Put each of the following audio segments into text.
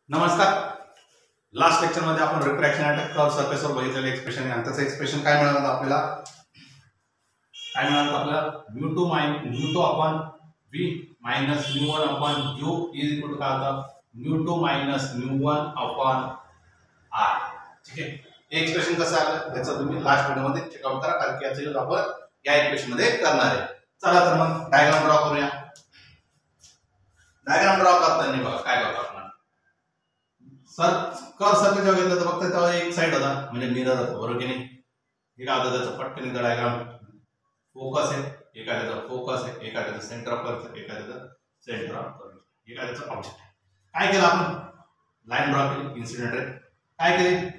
नमस्कार. Last lecture मध्ये आपण रिफ्रॅक्शन अँड कर्व सरफेसवर बघितलेलं एक्सप्रेशन आहे. त्याचं एक्सप्रेशन काय मिळालं आपल्याला? μ2 μ2 upon v minus μ1 upon u is equal to काय होतं? μ2 मायनस μ1 अपॉन r. ठीक आहे. हे एक्सप्रेशन कसं आलं याचं तुम्ही लास्ट व्हिडिओ मध्ये चेकआउट करा, कारण की याचा यूज आपण या एक्सप्रेशन मध्ये करणार आहे. चला तर मग डायग्राम ड्रॉ करूया. डायग्राम ड्रॉ करताना बघा काय करतो आपण. सर कर्व सरफेस जेव्हा घेतलं तर फक्त तेव्हा एक साइड होता म्हणजे मिरर होता, बरोबर की नाही? हे काय होतं त्याचं पटकन इथं डायग्राम फोकस आहे, एखाद्याचा फोकस आहे, एखाद्याचं सेंटर ऑफ कर्व, एखाद्याचं सेंटर ऑफ कर्व, एखाद्याचं ऑब्जेक्ट आहे. काय केलं आपण? लाईन ड्रॉ केली, इन्सिडेंट रे काय केली?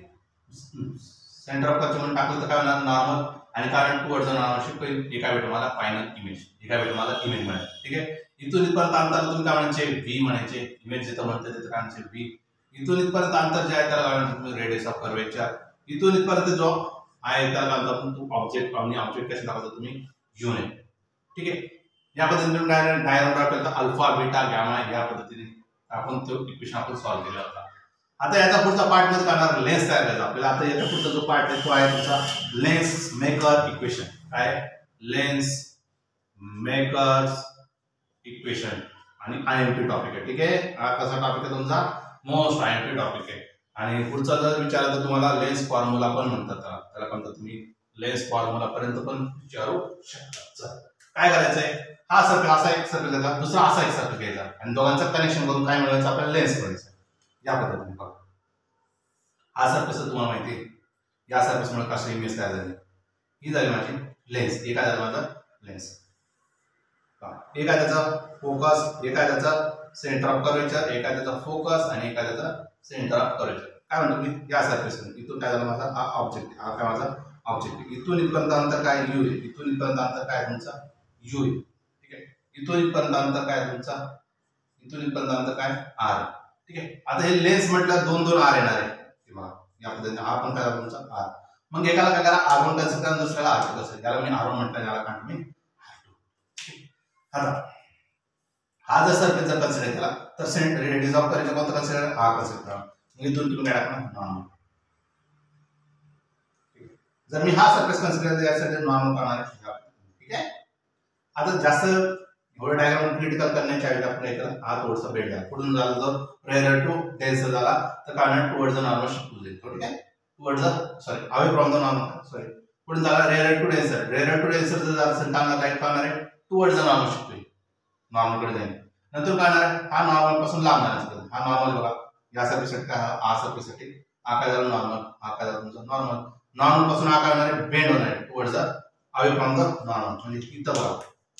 सेंटर ऑफ कर्व म्हणून टाकलं तर काय होणार? नॉर्मल. आणि कारण टुवर्ड्स द नॉर्मल शिफ्ट होईल. हे काय भेटेल मला? Final image. हे काय भेटेल मला? इमेज मिळेल. ठीक आहे. इथून इथपर्यंत अंतर तुम्ही काय म्हणायचे? व्ही म्हणायचे. इमेज जिथं म्हणते तिथं काय म्हणायचे? व्ही. इथून इथपर्यंत अंतर जे आहे त्याला काय म्हणतात तुम्ही? Radius of curvature. इथून इथपर्यंत जो आहे त्याला काय म्हणतात तुम्ही? ऑब्जेक्ट. आणि ऑब्जेक्ट कसे दाखवता तुम्ही? युनिट. ठीक आहे. या पद्धतीने डायग्राम ड्रॉ केला, अल्फा बीटा गॅमा या पद्धतीने आपण तो इक्वेशन आपण सॉल्व्ह केला होता. आता याचा पुढचा पार्ट मध्ये करणार लेन्स तयार करायचा आपल्याला. आता याचा पुढचा जो पार्ट आहे तो आहे तुमचा लेन्स मेकर इक्वेशन. काय? Lens makers equation. आणि आयएमपी टॉपिक आहे. ठीक आहे. हा कसा टॉपिक आहे तुमचा? मोस्ट आयएमपी टॉपिक आहे. आणि पुढचा जर विचारलं तर तुम्हाला लेन्स फॉर्म्युला पण म्हणतात. त्याला म्हणतात तुम्ही लेन्स फॉर्म्युला पर्यंत पण विचारू शकता. काय करायचंय? हा सर्कल असा एक सर्कल घ्यायचा, दुसरा असा एक सर्कल घ्यायचा आणि दोघांचं कनेक्शन करून काय मिळवायचं? आपल्याला लेन्स मिळवायचं. या पद्धतीने बघा. हा सर्कल तुम्हाला माहिती आहे. या सर्कलमुळे कशी इमेज तयार झाली? ही झाली माझी लेन्स. एका झालं माझं लेन्स. एका त्याचा फोकस, एका त्याचा सेंटर ऑफ कर्वेचर, एका त्याचा फोकस आणि एका त्याचा सेंटर ऑफ कर्वेचर. काय म्हणतो मी? या सर्फेस इथून काय झालं माझा? हा ऑब्जेक्ट. हा काय माझा ऑब्जेक्ट. इथून इथपर्यंत अंतर काय? यू आहे. इथून इथपर्यंत अंतर काय तुमचा? यू आहे. ठीक आहे. इथून इथपर्यंत अंतर काय तुमचा? इथून इथपर्यंत अंतर काय? आर. ठीक आहे. आता हे लेन्स म्हटलं दोन दोन आर येणार आहे. या पद्धतीने हा पण काय तुमचा आर. मग एकाला काय करा? R1 कन्सिडर करा, दुसऱ्याला R2 कन्सिडर. याला मी R1 म्हटलं, याला काय मी R2. आता हा जर सर्फेस जर कन्सिडर केला तर सेंटर रेडियस ऑफ कर्वेचर कोणता कन्सिडर? हा कन्सिडर करा. मग इथून तुम्ही काय टाकणार? नॉर्मल. जर मी हा सर्फेस कन्सिडर केला यासाठी नॉर्मल करणार आहे. ठीक आहे. आता जास्त एवढं डायग्राम क्रिटिकल करण्याच्या ऐवजी आपण काय केलं? हा थोडासा बेट द्या. पुढून झाला जर रेअर टू डेन्सर झाला तर काय होणार? टुवर्ड्स द नॉर्मल शिफ्ट होईल. ठीक आहे. Towards the sorry away from the normal. Sorry पुढून झाला rare to denser. Rare to denser जर झालं असेल तर काय करणार आहे? टुवर्ड्स द नॉर्मल शिफ्ट होईल. नॉर्मल कडे जाईल. नंतर काय होणार आहे? हा नॉर्मल पासून लांब जाणार. हा नॉर्मल बघा. या सर्फेससाठी काय? हा सर्फेससाठी हा काय झाला? नॉर्मल. हा काय झाला तुमचा? नॉर्मल. नॉर्मल पासून हा काय होणार आहे? बेंड होणार आहे towards the away from the normal. म्हणजे इथं बघा,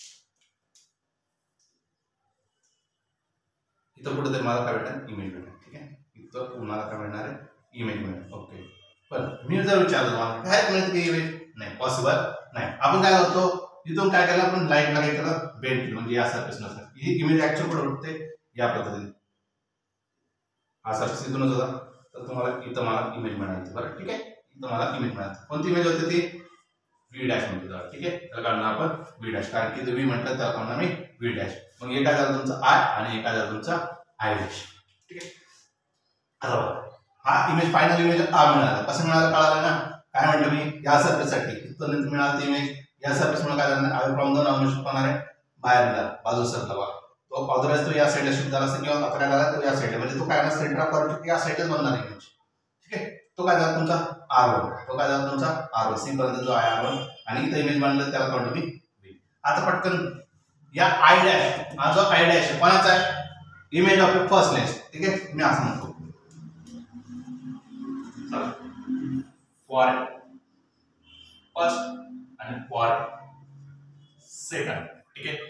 इथं कुठेतरी मला काय भेटेल? इमेज भेटेल. ठीक आहे. इथं तुम्हाला काय मिळणार आहे? इमेज मिळेल. ओके. पण मी जर विचारलं तुम्हाला काय मिळत की इमेज? नाही, पॉसिबल नाही. आपण काय करतो? इथून काय केलं? आपण लाईन काय केलं? बेंड केलं. म्हणजे या सर्फेस नसतं. ही इमेज ऍक्च्युअल कुठे उठते? या पद्धतीने. हा सर्फेस इथूनच होता तर तुम्हाला इथं मला इमेज मिळाली. बरं, ठीक आहे. इथं मला इमेज मिळाली. कोणती इमेज होती ती? व्ही डॅश म्हणते. ठीक आहे. त्याला काढणार आपण व्ही डॅश, कारण की व्ही म्हटलं त्याला काढणार मी व्ही डॅश. मग एका झाला तुमचा आय आणि एका झाला तुमचा आय डॅश. ठीक आहे. आता बघा, हा इमेज फायनल इमेज आ मिळाला. कसं मिळालं कळालं ना? काय म्हटलं मी? या सर्फेससाठी इथपर्यंत मिळाली इमेज. या सर्फेस मुळे काय झालं? Away from the normal shift होणार आहे बाहेर मिळाला बाजू सरला बघा. तो अदरवाइज तो या साईडला शिफ्ट झाला असेल किंवा पकडायला आला तो या साईडला, म्हणजे तो काय ना सेंटर ऑफ कर्वेचर या साईडलाच बनणार आहे इमेज. ठीक आहे. तो काय झाला तुमचा? R1. तो काय झाला तुमचा? R1. सी पर्यंत जो आहे R1 आणि इथं इमेज बनलं त्याला काउंट मी V. आता पटकन या आय डॅश, हा जो आय डॅश कोणाचा आहे? Image of first lens. ठीक आहे. मी असं म्हणतो फॉर फर्स्ट आणि फॉर सेकंड. ठीक आहे.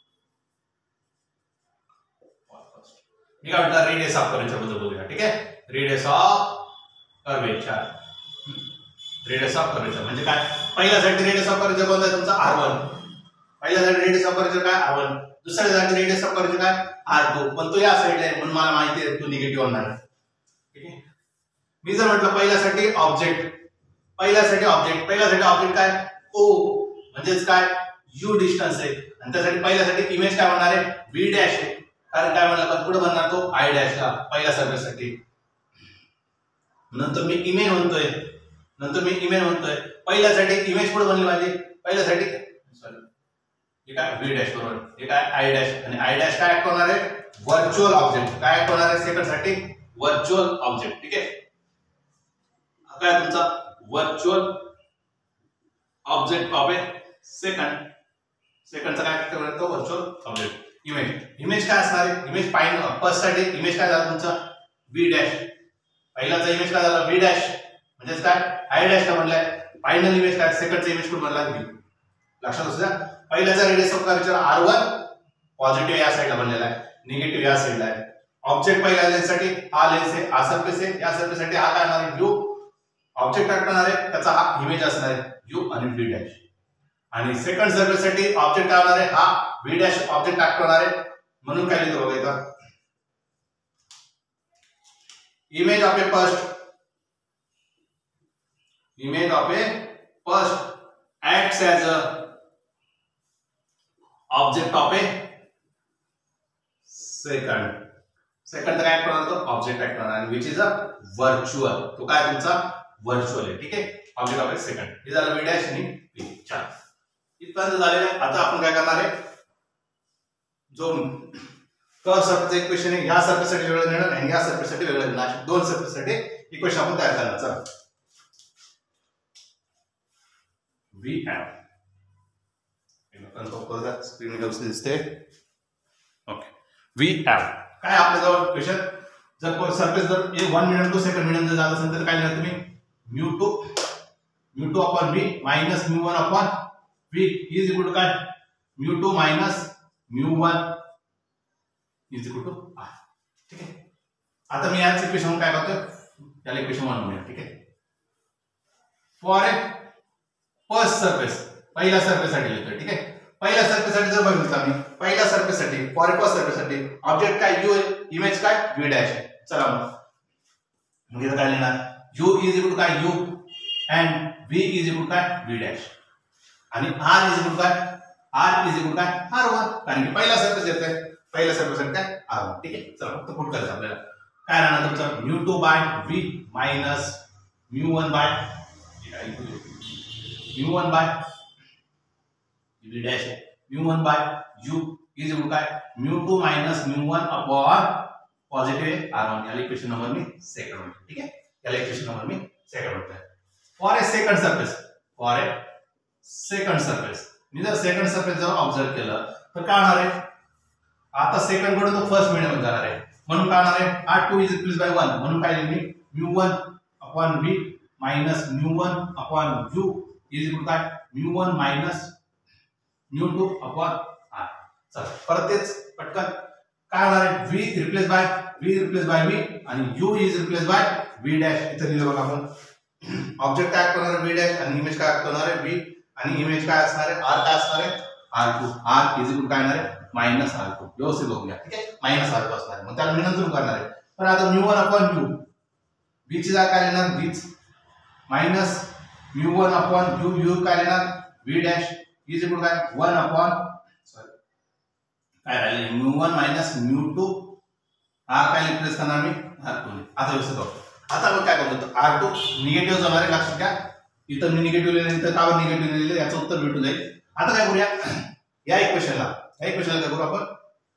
मी काय म्हटलं? रेडियस ऑफ कर्वेचर बद्दल बोलूया. ठीक आहे. Radius of curvature. Radius of curvature म्हणजे काय? पहिल्यासाठी रेडियस ऑफ कर्वेचर कोणता आहे तुमचा? R1. पहिल्यासाठी रेडियस ऑफ कर्वेचर काय? R1. दुसऱ्यासाठी रेडियस ऑफ कर्वेचर काय? R2. पण तो या साईडला आहे म्हणून मला माहिती आहे तो निगेटिव्ह होणार आहे. ठीक आहे. मी जर म्हटलं पहिल्यासाठी ऑब्जेक्ट, पहिल्यासाठी ऑब्जेक्ट काय? O म्हणजेच काय? U डिस्टन्स आहे आणि त्यासाठी पहिल्यासाठी इमेज काय होणार आहे? V डॅश आहे. कारण काय म्हणलं आपण पुढे बनणार तो आय डॅशला पहिल्या सरफेससाठी. नंतर मी इमेज म्हणतोय पहिल्यासाठी इमेज पुढे बनली माझी पहिल्यासाठी सॉरी हे काय व्ही डॅश बरोबर हे काय आय डॅश आणि आय डॅश काय ऍक्ट होणार आहे व्हर्च्युअल ऑब्जेक्ट काय ऍक्ट होणार आहे सेकंड साठी व्हर्च्युअल ऑब्जेक्ट. ठीक आहे हा काय तुमचा व्हर्च्युअल ऑब्जेक्ट ऑफ ए सेकंडचा काय ऍक्ट करणार तो व्हर्च्युअल ऑब्जेक्ट. इमेज काय असणार आहे इमेज फर्स्ट साठी इमेज काय झाला तुमचा व्ही डॅश पहिलाचा इमेज काय झाला व्ही डॅश म्हणजे काय आय डॅश का म्हणलाय फायनल इमेज काय सेकंडचा इमेज कुठे बनला व्ही. लक्षात असू द्या पहिल्याचा radius of curvature r1 positive या साइडला बनलेला आहे निगेटिव्ह या साइडला आहे. ऑब्जेक्ट पहिल्या लेन्ससाठी हा लेन्स आहे हा सरफेस आहे या सरफेससाठी हा काय असणार आहे u ऑब्जेक्ट असणार आहे त्याचा हा इमेज असणार आहे u आणि v डॅश आणि सेकंड सरफेससाठी ऑब्जेक्ट काय होणार आहे हा v डॅश ऑब्जेक्ट ऍक्ट होणार आहे म्हणून काय लिहितो बघा इथं image of a first acts as a object of a second काय ऍक्ट होणार तो ऑब्जेक्ट ऍक्ट होणार आणि विच इज अ व्हर्च्युअल तो काय तुमचा व्हर्च्युअल आहे. ठीक आहे ऑब्जेक्ट ऑफ ए सेकंड हे झालं व्ही डॅश आणि व्ही. छान इथपर्यंत झालेलं आहे. आता आपण काय करणार आहे जो कर्व सरफेसचा इक्वेशन आहे या सरफेससाठी वेगळं लिहिणार आणि या सरफेससाठी वेगळं लिहिणार दोन सरफेससाठी इक्वेशन आपण तयार करणार. चला we have स्क्रीन व्यवस्थित दिसते ओके we have काय आपल्या जवळ इक्वेशन जर सरफेस जर 1 मिनिट टू सेकंड मिनिट जर झालं असेल तर काय लिहिणार तुम्ही mu2 upon v minus mu1 upon v is equal to काय mu2 minus mu1 is equal to r. ठीक आहे आता मी याच इक्वेशन काय करतोय त्याला इक्वेशन 1 म्हणूया. ठीक आहे फॉर ए फर्स्ट सरफेस पहिल्या सरफेस साठी लिहितोय. ठीक आहे पहिल्या सरफेस साठी जर बघितलं आम्ही पहिल्या सरफेस साठी फॉर फर्स्ट सरफेस साठी ऑब्जेक्ट काय u आहे इमेज काय v डॅश आहे. चला मग इथं काय लिहिणार u इज इक्वल टू काय u and v is equal to काय v डॅश आणि r इज इक्वल टू काय r इज इक्वल टू काय r1 कारण की पहिला सरफेस येतोय पहिल्या सरफेस साठी काय r1. ठीक आहे चला फक्त पुट करायचं आपल्याला काय राहणार तुमचं mu2 by v minus mu1 by mu1 by v dash है mu1 bye u is equal काय mu2 minus mu1 upon positive r1 याला इक्वेशन नंबर मी सेकंड म्हणतो. ठीक आहे याला इक्वेशन नंबर मी सेकंड म्हणतो. फॉर ए सेकंड सरफेस मी जर सेकंड सरफेस जर ऑब्झर्व केलं तर काय होणार आहे आता सेकंड कडून तो फर्स्ट मिनिट जाणार आहे म्हणून काय होणार आहे r2 इज रिप्लेस बाय 1 म्हणून काय लिहिली mu1 upon v minus mu1 upon u is equal काय mu1 minus mu2 upon r. चला परत तेच पटकन काय होणार आहे v रिप्लेस बाय v आणि u is replace by v dash इथे लिहिलं बघा आपण ऑब्जेक्ट काय करणार आहे v डॅश आणि इमेज काय करणार आहे v आणि इमेज काय असणार आहे r काय असणार आहे r2 r इज इक्वल काय येणार आहे माइनस r2 व्यवस्थित बघूया. ठीक आहे माइनस r2 असणार आहे मग त्याला मी नंतर करणार आहे पण आता mu1 अपॉन u v ची जागा काय येणार v minus mu1 upon u काय येणार v डॅश इज इक्वल काय 1 अपॉन सॉरी काय राहिले mu1 माइनस mu2 r काय रिप्लेस करणार मी r2 आता व्यवस्थित बघ. आता आपण काय करतो r2 निगेटिव्ह जाणार आहे लक्षात घ्या इथं मी निगेटिव्ह लिहिलं तर कावर निगेटिव्ह लिहिलं याचं उत्तर भेटून जाईल. आता काय करूया या इक्वेशनला काय करू आपण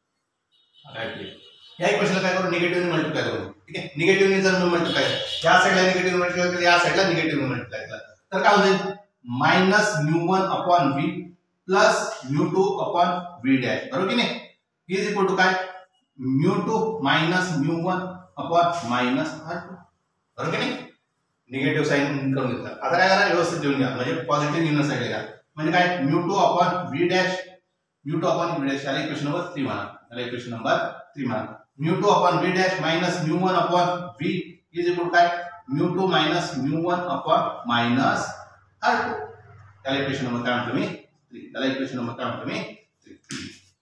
या इक्वेशनला काय करू निगेटिव्हने मल्टिप्लाय करू. ठीक आहे निगेटिव्हने जर मल्टिप्लाय या साइडला निगेटिव्ह मल्टिप्लाय केलं या साइडला निगेटिव्ह मल्टिप्लाय केलं तर काय होईल minus mu1 upon v plus mu2 upon v dash बरोबर की नाही इज इक्वल टू काय mu2 minus mu1 upon minus r2 बरोबर की नाही निगेटिव्ह साइन करून घेतला. आता काय करा व्यवस्थित लिहून घ्या म्हणजे पॉझिटिव्ह इनर साइडला घ्या म्हणजे काय mu2 upon v dash mu2 upon v dash याला इक्वेशन नंबर 3 म्हणा याला इक्वेशन नंबर 3 म्हणा mu2 upon v dash minus mu1 upon v is equal काय mu2 minus mu1 upon minus r2 याला इक्वेशन नंबर काय म्हणतो मी 3 याला इक्वेशन नंबर काय म्हणतो मी 3.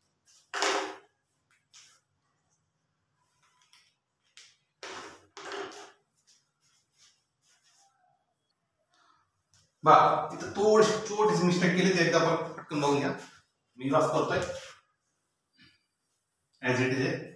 बा इथं छोटीशी मिस्टेक केली एकदा आपण पटकन बघून घ्या मी वाच करतोय as it is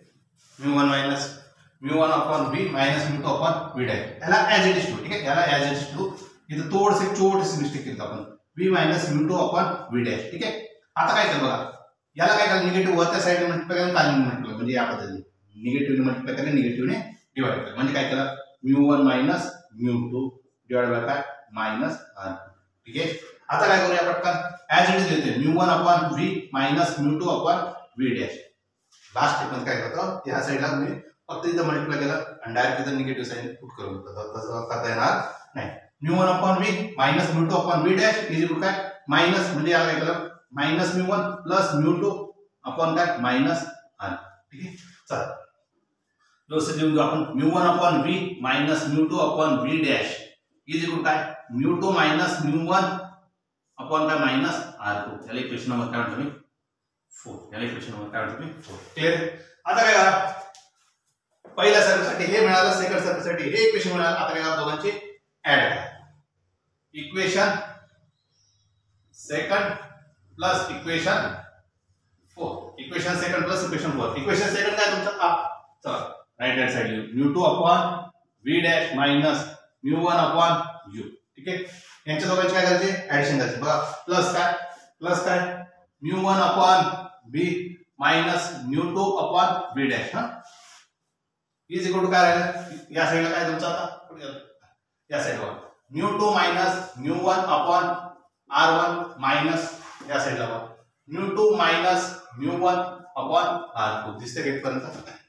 mu one minus mu one upon v minus mu two upon v dash, याला ऍज इट इज टू, ठीक आहे, याला ऍज इट इज टू. इथं थोडीशी छोटीशी मिस्टेक केली आपण, v minus mu two upon v dash, ठीक आहे. आता काय केलं बघा, याला काय केलं, निगेटिव्ह वरच्या साईडने मल्टिप्लाय करून खाली मल्टिप्लाय, म्हणजे या पद्धतीने निगेटिव्हने मल्टिप्लाय केलं, निगेटिव्हने डिवाइड केलं, म्हणजे काय केलं, mu one minus mu two divide by काय मायनस r, ठीक आहे. आता काय करूया पटकन, ऍज इट इज लिहिते, mu one upon v minus mu two upon v dash. Last step मध्ये काय करतो, या साईडला मी फक्त इथं मल्टिप्लाय केलं आणि डायरेक्ट इथं निगेटिव्ह साइन पुट करून तसं करता येणार नाही. Mu one upon v minus mu two upon v dash is equal काय मायनस, म्हणजे याला काय केलं minus mu one plus mu two upon काय मायनस r, ठीक आहे. चला व्यवस्थित लिहून घेऊ आपण, mu one upon v minus mu two upon v dash is equal काय म्यू2 मायनस म्यू1 अपॉन काय मायनस r2. याला इक्वेशन नंबर काय म्हणतो मी 4, याला इक्वेशन नंबर काय म्हणतो मी 4. क्लियर. आता काय करा, पहिल्या सर्कलसाठी हे मिळालं, सेकंड सर्कलसाठी हे इक्वेशन मिळालं. आता काय करा, दोघांची ऍड करा, equation second plus equation 4, equation second plus equation 4. Equation second काय तुमचं, चला right hand side mu two upon v dash minus mu one upon u, ठीक आहे. यांच्या दोघांची काय करायची, ऍडिशन करायची बघा, प्लस काय mu one upon v minus mu two upon v dash, हा इज इक्वल टू काय राहिलं, या साईडला काय तुमचं आता या साईडला mu two minus mu one upon r1 minus या साईडला mu two minus mu one upon r2. दिसते का इथपर्यंत,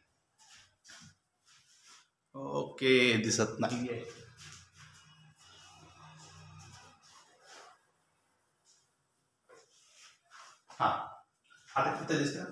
ओके दिसत नाहीये, हा आता किती दिसतं,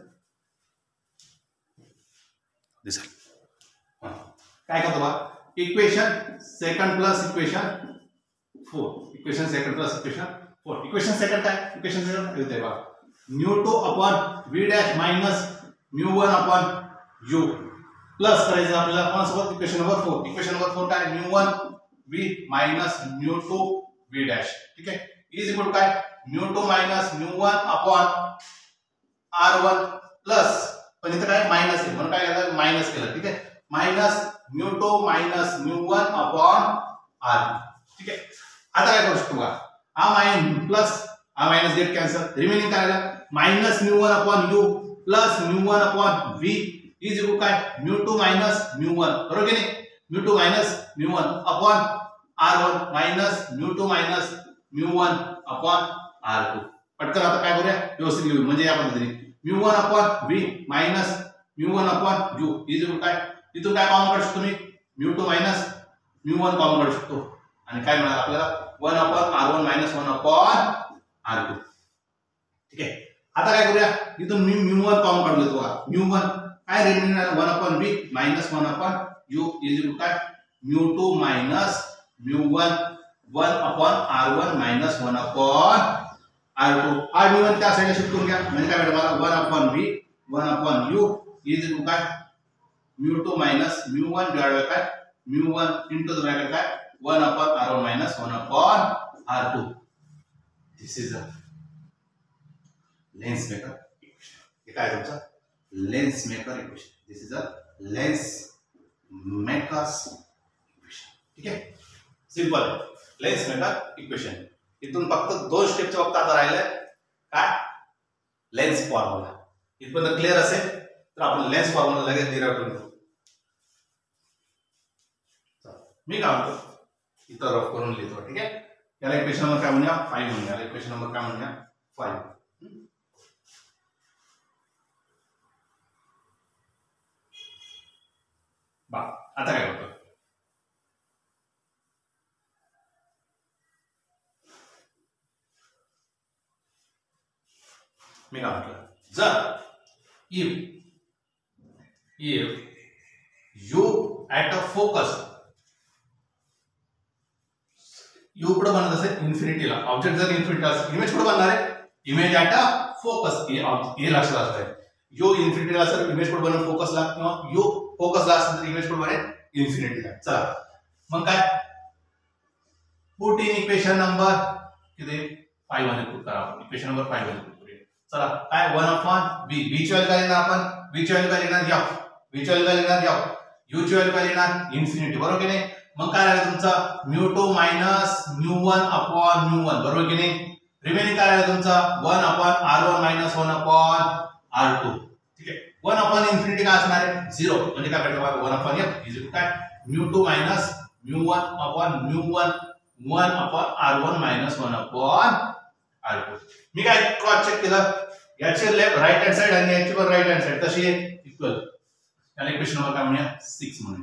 दिसत. काय करतो बा, equation second plus equation 4, equation second plus equation 4. Equation second काय, इक्वेशन सेकंड येते बा mu two upon v dash minus mu one upon u plus करायचं आपल्याला कोणासोबत, इक्वेशन नंबर 4. इक्वेशन नंबर 4 काय mu one v minus mu two v dash, ठीक आहे, is equal काय mu two minus mu one upon r1 plus, पण इथं काय मायनस आहे म्हणून काय केलं मायनस केलं, ठीक आहे, minus mu two minus mu one upon r, ठीक आहे. आता काय करू शकतो बघा, हा मायनस प्लस हा मायनस गेट कॅन्सल, रिमेनिंग काय आलं minus mu one upon u plus mu one upon v is equal काय म्यू2 मायनस म्यू1, बरोबर की नाही, mu two minus mu one upon r1 minus mu two minus mu one upon r2. पटकन आता काय करूया, व्यवस्थित घेऊ, म्हणजे या पद्धतीने mu one upon v minus mu one upon u is equal काय, इथून काय कॉमन काढू शकतो मी म्यू2 मायनस म्यू1 कॉमन काढू शकतो आणि काय मिळालं आपल्याला 1 upon r1 minus 1 upon r2, ठीक आहे. आता काय करूया, इथून मी म्यू1 कॉमन काढू घेतो बघा, म्यू1 काय रिमेनिंग आहे 1 upon v minus 1 upon u is equal काय mu two minus mu one 1 upon r1 minus 1 upon r2. हा म्यू1 त्या साईडला शिफ्ट करून घ्या, म्हणजे काय भेटेल मला 1 upon v 1 upon u is equal काय mu two minus mu one divide by काय म्यू1 इनटू द ब्रॅकेट काय 1 upon r1 minus 1 upon r2. This is a lens maker equation. हे काय तुमचं lens maker equation, this is a lens makers equation, ठीक आहे, simple lens maker equation. इथून फक्त 2 स्टेपचं फक्त आता राहिलंय काय लेंस फॉर्म्युला. इथपर्यंत क्लिअर असेल तर आपण लेंस फॉर्म्युला लगेच डिराइव्ह करू. मी काय म्हणतो इथं रफ करून लिहितो, ठीक आहे. याला इक्वेशन नंबर काय म्हणूया 5 म्हणूया, याला इक्वेशन नंबर काय म्हणूया 5. बा आता काय होतं, मी काय म्हटलं, जर if you at a focus u कुठं बनत असेल इन्फिनिटीला, ऑब्जेक्ट जर इन्फिनिटी असेल इमेज कुठं बनणार आहे, इमेज ऍट अ फोकस, हे लक्षात असतंय. यू इन्फिनिटीला असेल इमेज कुठं बनेल फोकसला, किंवा यू फोकसला असेल तर इमेज कुठं बनेल इन्फिनिटीला. चला मग काय पुट इन इक्वेशन नंबर किती 5 मध्ये पुट करा आपण, इक्वेशन नंबर 5 मध्ये पुट करूया. चला काय 1 अपॉन v, v ची व्हॅल्यू काय देणार आपण, v ची व्हॅल्यू काय देणार f, व्हीची व्हॅल्यू काय लिहिणार या यूची व्हॅल्यू काय लिहिणार इन्फिनिटी बरोबर की नाही मग काय राहिलं तुमचं μ2 मायनस μ1 अपॉन μ1 बरोबर की नाही रिमेनिंग काय राहिलं तुमचं 1 upon r1 minus 1 upon r2 ठीक आहे 1 अपॉन इन्फिनिटी काय असणार आहे 0 म्हणजे काय भेटलं बघा 1 अपॉन f इज इक्वल काय μ2 minus μ1 upon μ1 1 upon r1 minus 1 upon r2 मी काय क्रॉस चेक केलं याचे लेफ्ट राइट हँड साइड आणि याची पण राइट हँड साइड कशी आहे इक्वल त्याला इक्वेशन नंबर काय म्हणूया 6 म्हणूया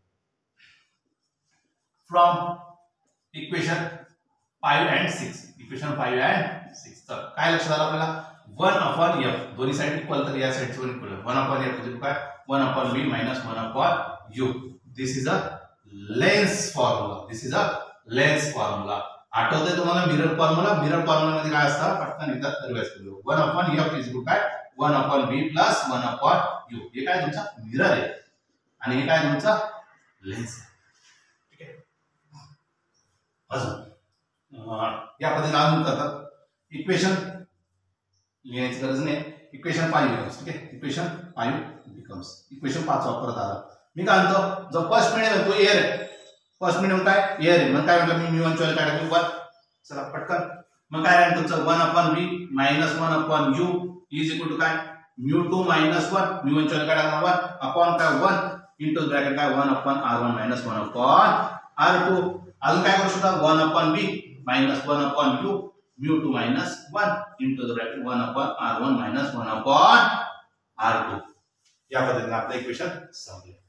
from equation 5 and 6 equation 5 and 6 तर काय लक्षात आलं आपल्याला 1 अपॉन f दोन्ही साइड इक्वल तर या साइडचे पण इक्वल 1 अपॉन f म्हणजे काय 1 upon v minus 1 upon u this is a lens formula आठवतंय तुम्हाला मिरर फॉर्म्युला मध्ये काय असतं पटकन एकदा रिवाइज करू 1 अपॉन f इज इक्वल काय 1 upon v plus 1 upon u हे काय तुमचा मिरर आहे आणि हे काय तुमचा लेन्स आहे ठीक आहे अजून या पद्धतीने अजून करतात इक्वेशन लिहायची गरज नाही इक्वेशन 5 बिकम्स ठीक आहे इक्वेशन 5 बिकम्स इक्वेशन 5 वापरत आला मी काय म्हणतो जो फर्स्ट मिडियम आहे तो एअर आहे फर्स्ट मिडियम काय एअर आहे मग काय म्हटलं मी μ1 ची काय टाकली 1 चला पटकन मग काय राहील तुमचं 1 upon v minus 1 upon u is equal to काय μ2 मायनस 1 μ1 ची काय टाकणार 1 अपॉन काय 1 इनटू ब्रॅकेट काय 1 upon r1 minus 1 upon r2 अजून काय करू शकता 1 upon v minus 1 upon u μ2 minus 1 into the bracket 1 upon r1 minus 1 upon r2 या पद्धतीने आपलं इक्वेशन संपले